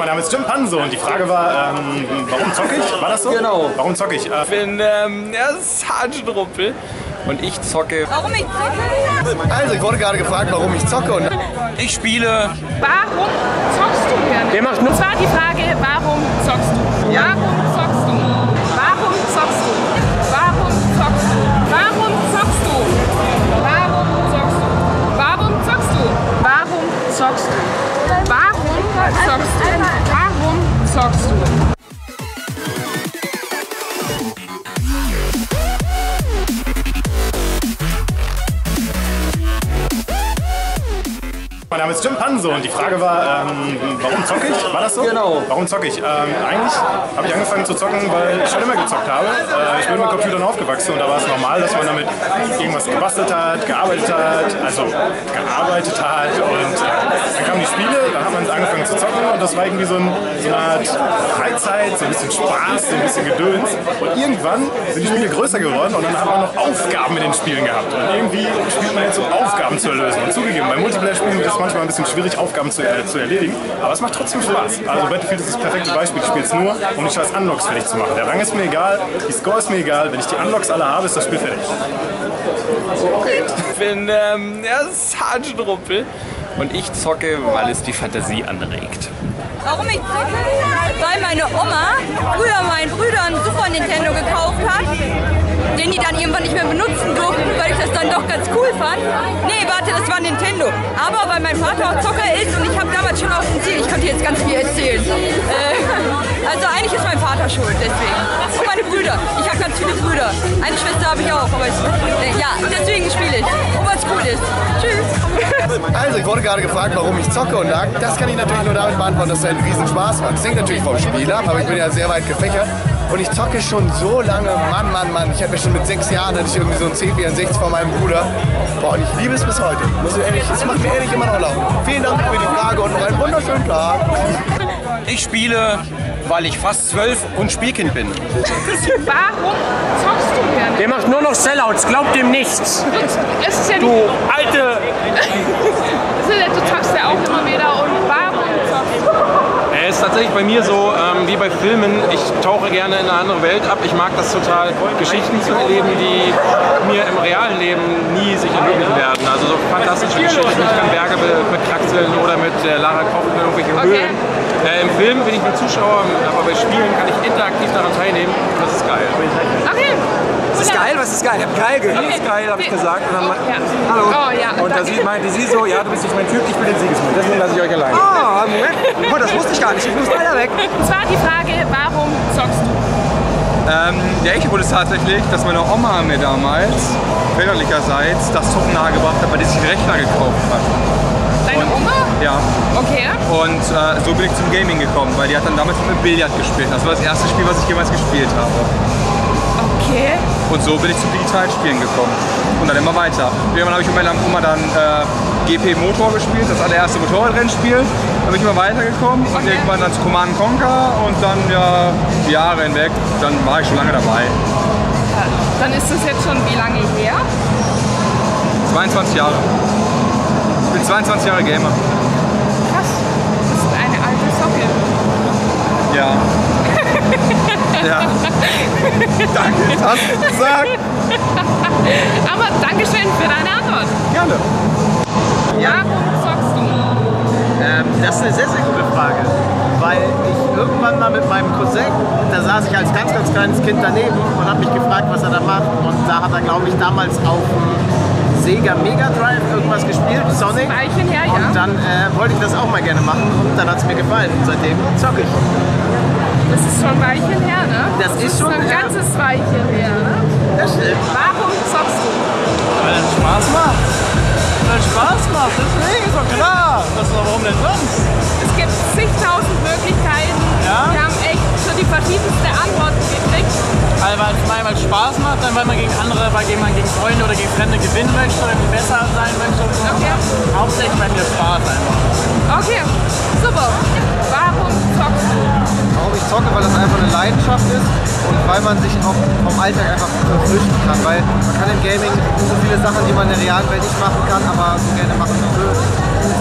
Mein Name ist Jim Panso und die Frage war, warum zocke ich? War das so? Genau. Warum zocke ich? Ich bin Sergeant Ruppel und ich zocke. Warum ich zocke? Also, ich wurde gerade gefragt, warum ich zocke. Und Ich spiele. Warum zockst du gerne? Der macht nur. Und zwar die Frage, warum zockst du? Warum zockst du? Warum zockst du? Warum zockst du? Warum zockst du? Warum zockst du? Warum zockst du? Warum zockst du? Warum zockst du? Warum zockst du? Mein Name ist Jim Panso und die Frage war, warum zocke ich? War das so? Genau. Warum zocke ich? Eigentlich habe ich angefangen zu zocken, weil ich schon immer gezockt habe. Ich bin mit Computern aufgewachsen und da war es normal, dass man damit irgendwas gebastelt hat, gearbeitet hat und dann kamen die Spiele, dann hat man angefangen zu zocken und das war irgendwie so eine Art Freizeit, so ein bisschen Spaß, so ein bisschen Gedöns. Und irgendwann sind die Spiele größer geworden und dann hat man noch Aufgaben in den Spielen gehabt. Und irgendwie spielt man jetzt, um Aufgaben zu lösen. Und zugegeben, bei Multiplayer-Spielen ist es manchmal ein bisschen schwierig, Aufgaben zu erledigen, aber es macht trotzdem Spaß. Also Battlefield ist das perfekte Beispiel. Ich spiele es nur, um die scheiß Unlocks fertig zu machen. Der Rang ist mir egal, die Score ist mir egal. Wenn ich die Unlocks alle habe, ist das Spiel fertig. Ich bin Sergeant Ruppel und ich zocke, weil es die Fantasie anregt. Warum ich zocke? Weil meine Oma früher meinen Brüdern einen Super Nintendo gekauft hat, den die dann irgendwann nicht mehr benutzen durften, weil ich das dann doch ganz cool fand. Nee, warte, das war Nintendo. Aber weil mein Vater auch Zocker ist und ich habe damals schon auf dem Ziel, ich könnte jetzt ganz viel erzählen. Also eigentlich ist mein Vater schuld, deswegen. Und meine Brüder. Ich habe ganz viele Brüder. Eine Schwester habe ich auch, aber ja, deswegen spiele ich. Und weil es cool ist. Tschüss. also, ich wurde gerade gefragt, warum ich zocke. Und das kann ich natürlich nur damit beantworten, dass es ein Riesenspaß macht. Das hängt natürlich vom Spiel ab, aber ich bin ja sehr weit gefächert. Und ich zocke schon so lange, Mann. Ich habe ja schon mit 6 Jahren, hatte ich irgendwie so ein C64 von meinem Bruder. Boah, und ich liebe es bis heute. Muss ich ehrlich, es macht mir ehrlich immer noch Laune. Vielen Dank für die Frage und noch einen wunderschönen Tag. Ich spiele, weil ich fast 12 und Spielkind bin. Warum zockst du gerne? Der macht nur noch Sellouts, glaubt dem nichts. Es ist ja Du nicht, alte... du zockst ja auch immer wieder und warum zockst du? Es ist tatsächlich bei mir so, wie bei Filmen, ich tauche gerne in eine andere Welt ab. Ich mag das total, Geschichten zu erleben, die mir im realen Leben nie sich ermöglichen werden. Also so fantastische Geschichten, ich kann Berge bekraxeln oder mit Lara Croft in irgendwelchen Höhlen. Im Film bin ich nur Zuschauer, aber bei Spielen kann ich interaktiv daran teilnehmen. Das ist geil. Okay. Das ist geil, was ist geil? Ich hab geil gehört. Das ist geil, habe ich gesagt. Und dann Ja. hallo. Oh, ja, und da meinte sie so, ja, du bist nicht mein Typ, ich bin den Siegesmund. Deswegen lasse ich euch allein. Ah, Moment. Oh, das wusste ich gar nicht. Ich muss leider weg. Und zwar die Frage, warum zockst du? Der Echtgrund ist tatsächlich, dass meine Oma mir damals, väterlicherseits, das Zocken nahegebracht hat, weil die sich einen Rechner gekauft hat. Deine Oma? Ja. Okay. Und so bin ich zum Gaming gekommen, weil die hat dann damals mit Billard gespielt. Das war das erste Spiel, was ich jemals gespielt habe. Okay. Und so bin ich zum Digitalspielen gekommen. Und dann immer weiter. Irgendwann habe ich mit meiner Oma dann GP Motor gespielt, das allererste Motorradrennspiel. Dann bin ich immer weitergekommen und irgendwann dann zu Command & Conquer und dann ja die Jahre hinweg. Dann war ich schon lange dabei. Dann ist das jetzt schon wie lange her? 22 Jahre. Ich bin 22 Jahre Gamer. Krass. Das ist eine alte Socke. Ja. Ja. Danke, das hast du gesagt. Aber Dankeschön für deine Antwort. Gerne. Warum zockst du? Das ist eine sehr, sehr gute Frage, weil ich irgendwann mal mit meinem Cousin, da saß ich als ganz, ganz kleines Kind daneben und habe mich gefragt, was er da macht, und da hat er, glaube ich, damals auf dem Sega Mega Drive irgendwas gespielt, Sonic, Weilchen her, ja. und dann wollte ich das auch mal gerne machen und dann hat es mir gefallen und seitdem zocke ich. Das ist schon ein Weilchen her, ne? Das ist schon ein ganzes Weilchen her, ne? Das stimmt. Warum zockst du? Weil es Spaß macht. Weil es Spaß macht, deswegen ist doch klar. Warum denn sonst? Es gibt zigtausend Möglichkeiten. Ja? Wir haben echt schon die verschiedensten Antworten gekriegt. Weil es Spaß macht, dann weil man gegen andere, weil man gegen Freunde oder gegen Fremde gewinnen möchte oder besser sein möchte. Okay. Hauptsächlich bei mir Spaß einfach. Okay, super. Warum zockst du? Warum ich zocke, weil das einfach eine Leidenschaft ist und weil man sich auch vom Alltag einfach flüchten kann. Weil man kann im Gaming so viele Sachen, die man in der realen Welt nicht machen kann, aber so gerne machen will.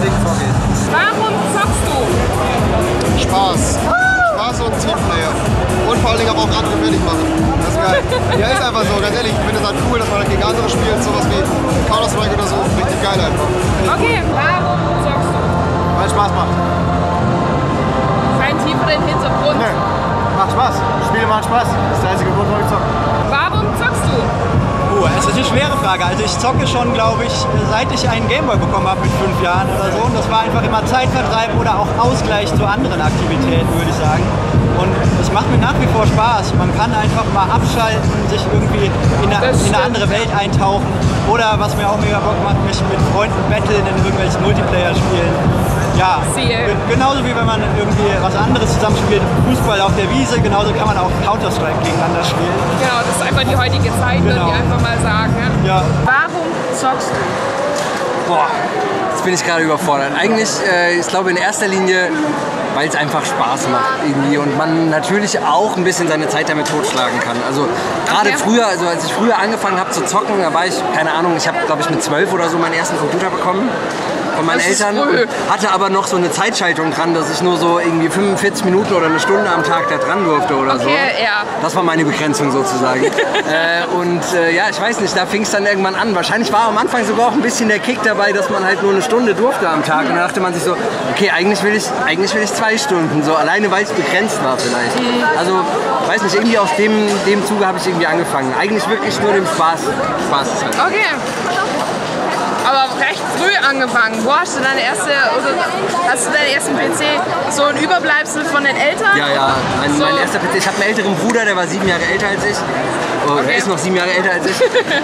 deswegen zocke ich. Warum zockst du? Spaß. Spaß und Teamplayer. Und vor allen Dingen aber auch andere fertig machen. Das ist geil. Ja, ist einfach so, ganz ehrlich. Ich finde es halt cool, dass man gegen andere spielt, sowas wie Counter-Strike oder so. Richtig geil einfach. Okay, warum zockst du? Weil es Spaß macht. Kein tieferen Hintergrund. Nee, macht Spaß. Spiele machen Spaß. Das ist der einzige Grund, warum ich zocke. Warum zockst du? Das ist eine schwere Frage. Also ich zocke schon, glaube ich, seit ich einen Gameboy bekommen habe mit 5 Jahren oder so. Und das war einfach immer Zeitvertreib oder auch Ausgleich zu anderen Aktivitäten, würde ich sagen. Und es macht mir nach wie vor Spaß. Man kann einfach mal abschalten, sich irgendwie in eine andere Welt eintauchen. Oder was mir auch mega Bock macht, mich mit Freunden battlen in irgendwelchen Multiplayer-Spielen. Ja, genauso wie wenn man irgendwie was anderes zusammenspielt, Fußball auf der Wiese, genauso kann man auch Counter-Strike gegeneinander spielen. Genau, das ist einfach die heutige Zeit, würde ich einfach mal sagen. Ja. Warum zockst du? Boah, jetzt bin ich gerade überfordert. Eigentlich, ich glaube in erster Linie, weil es einfach Spaß macht irgendwie und man natürlich auch ein bisschen seine Zeit damit totschlagen kann. Also gerade früher, also als ich früher angefangen habe zu zocken, da war ich, keine Ahnung, ich habe glaube ich mit 12 oder so meinen ersten Computer bekommen von meinen Eltern, hatte aber noch so eine Zeitschaltung dran, dass ich nur so irgendwie 45 Minuten oder eine Stunde am Tag da dran durfte oder so. Ja. Das war meine Begrenzung sozusagen. Ja, ich weiß nicht, da fing es dann irgendwann an. Wahrscheinlich war am Anfang sogar auch ein bisschen der Kick dabei, dass man halt nur eine Stunde durfte am Tag. Und dann dachte man sich so, okay, eigentlich will ich 2 Stunden, so alleine weil es begrenzt war vielleicht. Also, weiß nicht, irgendwie aus dem Zuge habe ich irgendwie angefangen. Eigentlich wirklich nur dem Spaß ist halt. Okay. Aber recht früh angefangen. Wo hast du deinen ersten PC? So ein Überbleibsel von den Eltern? Ja, mein erster PC. Ich habe einen älteren Bruder, der war 7 Jahre älter als ich. Er ist noch 7 Jahre älter als ich.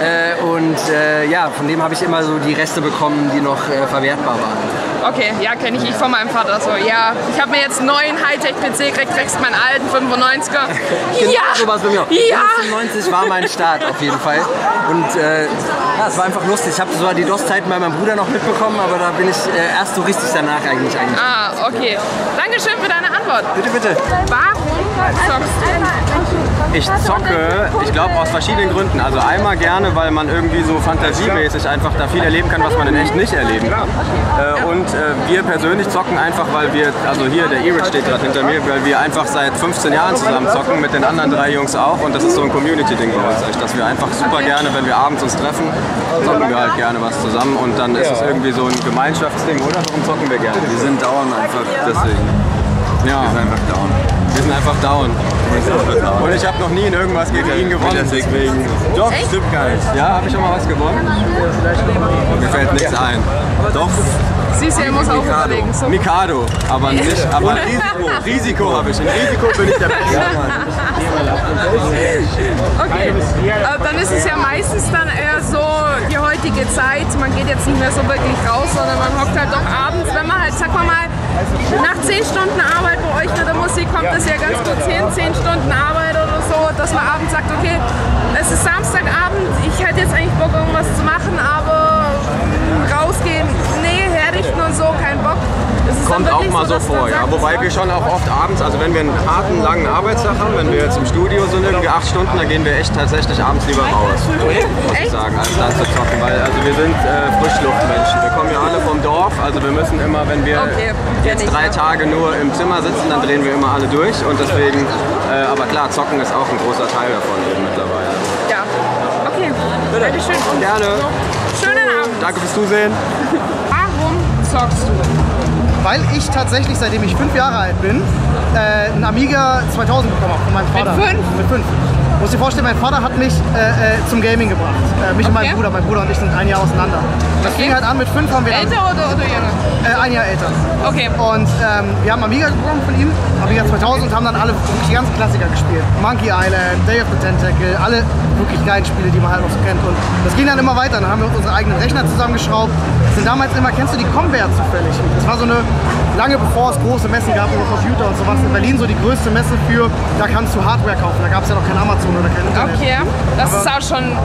Von dem habe ich immer so die Reste bekommen, die noch verwertbar waren. Okay, ja, kenne ich von meinem Vater so. Ja, ich habe mir jetzt einen neuen Hightech-PC gekriegt, kriegst meinen alten 95er. Genau so war es bei mir auch. Ja! 95 war mein Start auf jeden Fall. Und es war einfach lustig. Ich habe so die DOS-Zeiten bei meinem Bruder noch mitbekommen, aber da bin ich erst so richtig danach eigentlich. Ah, okay. Dankeschön für deine Antwort. Bitte. Warum zockst du? Ich zocke, ich glaube aus verschiedenen Gründen. Also einmal gerne, weil man irgendwie so fantasiemäßig einfach da viel erleben kann, was man in echt nicht erleben kann. Und wir persönlich zocken einfach, weil wir, also hier der E-Rich steht gerade hinter mir, weil wir einfach seit 15 Jahren zusammen zocken, mit den anderen 3 Jungs auch. Und das ist so ein Community-Ding bei uns echt, dass wir einfach super gerne, wenn wir abends uns treffen, zocken wir halt gerne was zusammen. Und dann ist es irgendwie so ein Gemeinschaftsding, oder? Warum zocken wir gerne? Wir sind down einfach deswegen. Ja. Wir sind einfach down. Wir sind einfach down. Und ich habe noch nie in irgendwas gegen ihn gewonnen, deswegen. Doch, stimmt gar nicht. Ja, habe ich schon mal was gewonnen? Mir fällt nichts ein. Doch. Siehst du, er muss auch überlegen. So. Mikado, aber nicht. Aber Risiko habe ich. In Risiko bin ich der Beste. Okay, dann ist es ja meistens dann eher so die heutige Zeit. Man geht jetzt nicht mehr so wirklich raus, sondern man hockt halt doch abends, wenn man halt, sag mal, nach 10 Stunden Arbeit bei euch mit der Musik kommt das ja ganz gut hin, 10 Stunden Arbeit oder so, dass man abends sagt, okay, es ist Samstagabend, ich hätte jetzt eigentlich Bock, irgendwas zu machen, aber rausgehen, nee, herrichten und so, kein Bock. Kommt auch mal so vor, ja. Wobei wir schon auch oft abends, also wenn wir einen harten, langen Arbeitstag haben, wenn wir jetzt im Studio sind, irgendwie 8 Stunden, dann gehen wir echt tatsächlich abends lieber raus, muss ich sagen, als dann zu zocken. Weil also wir sind Frischluftmenschen. Wir kommen ja alle vom Dorf, also wir müssen immer, wenn wir jetzt 3 Tage nur im Zimmer sitzen, dann drehen wir immer alle durch und deswegen, aber klar, zocken ist auch ein großer Teil davon eben mittlerweile. Ja, okay. Dankeschön. Gerne. Schönen Abend. Danke fürs Zusehen. Warum zockst du? Weil ich tatsächlich, seitdem ich 5 Jahre alt bin, einen Amiga 2000 bekommen habe von meinem Vater. Mit 5? Mit 5. Du musst dir vorstellen, mein Vater hat mich zum Gaming gebracht. Mich und meinen Bruder. Mein Bruder und ich sind 1 Jahr auseinander. Das fing halt an, mit 5 haben wir dann... Älter oder jünger? 1 Jahr älter. Okay. Und wir haben Amiga bekommen von ihm, Amiga 2000, und haben dann alle wirklich die ganzen Klassiker gespielt. Monkey Island, Day of the Tentacle, alle wirklich geilen Spiele, die man halt noch so kennt. Und das ging dann immer weiter. Dann haben wir uns unsere eigenen Rechner zusammengeschraubt. Sind damals immer, kennst du die Comware zufällig? Das war so eine, lange bevor es große Messen gab über Computer und sowas, in Berlin so die größte Messe für, da kannst du Hardware kaufen. Da gab es ja noch kein Amazon oder kein Internet. Okay, das ist auch schon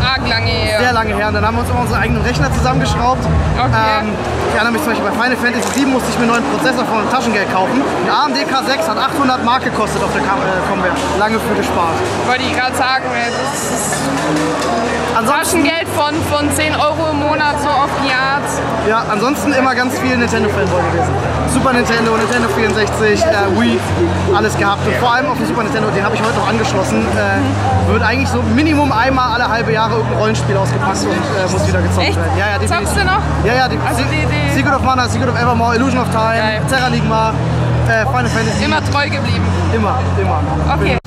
arg lange her. Sehr lange her. Und dann haben wir uns immer unseren eigenen Rechner zusammengeschraubt. Okay. Ich erinnere mich zum Beispiel bei Final Fantasy 7 musste ich mir einen neuen Prozessor von Taschengeld kaufen. Ein AMD K6 hat 800 Mark gekostet auf der Comware. Lange für gespart. Wollte ich gerade sagen, das ist Taschengeld von 10 € im Monat so auf die Art. Ja, ansonsten immer ganz viel Nintendo-Fanboy gewesen. Super Nintendo, Nintendo 64, Wii, alles gehabt. Und vor allem auf dem Super Nintendo, den habe ich heute noch angeschlossen, wird eigentlich so Minimum einmal alle halbe Jahre irgendein Rollenspiel ausgepackt und muss wieder gezockt werden. Ja, ja, zockst du noch? Ja, ja, Secret of Mana, Secret of Evermore, Illusion of Time, Terranigma, Final Fantasy. Immer treu geblieben? Immer. Okay.